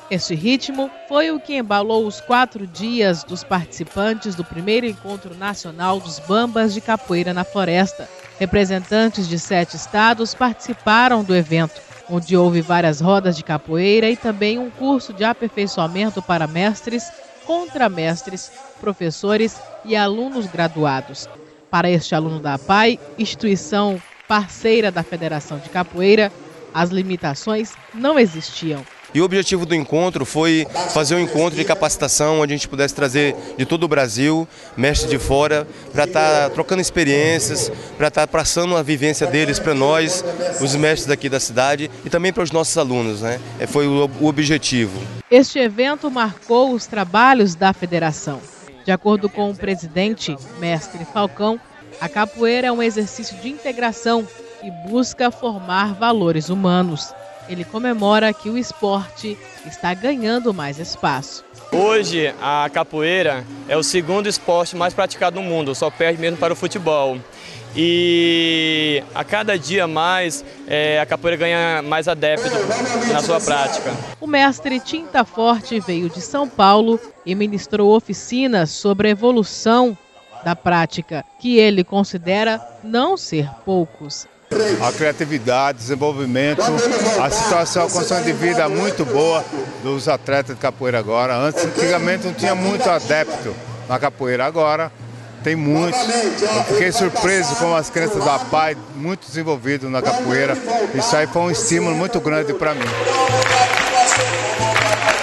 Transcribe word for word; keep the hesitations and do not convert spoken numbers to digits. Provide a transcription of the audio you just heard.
Este ritmo foi o que embalou os quatro dias dos participantes do primeiro encontro nacional dos Bambas de Capoeira na Floresta. Representantes de sete estados participaram do evento, onde houve várias rodas de capoeira e também um curso de aperfeiçoamento para mestres, contramestres, professores e alunos graduados. Para este aluno da A P A I, instituição parceira da Federação de Capoeira, as limitações não existiam. E o objetivo do encontro foi fazer um encontro de capacitação onde a gente pudesse trazer de todo o Brasil, mestres de fora, para estar trocando experiências, para estar passando a vivência deles para nós, os mestres daqui da cidade e também para os nossos alunos, né? Foi o objetivo. Este evento marcou os trabalhos da federação. De acordo com o presidente, mestre Falcão, a capoeira é um exercício de integração e busca formar valores humanos. Ele comemora que o esporte está ganhando mais espaço. Hoje, a capoeira é o segundo esporte mais praticado no mundo, só perde mesmo para o futebol. E a cada dia mais, é, a capoeira ganha mais adeptos na sua prática. O mestre Tinta Forte veio de São Paulo e ministrou oficinas sobre a evolução da prática, que ele considera não ser poucos. A criatividade, desenvolvimento, a situação, a condição de vida muito boa dos atletas de capoeira agora. Antes, antigamente não tinha muito adepto na capoeira, agora tem muitos. Eu fiquei surpreso com as crianças da P A I, muito desenvolvidos na capoeira. Isso aí foi um estímulo muito grande para mim.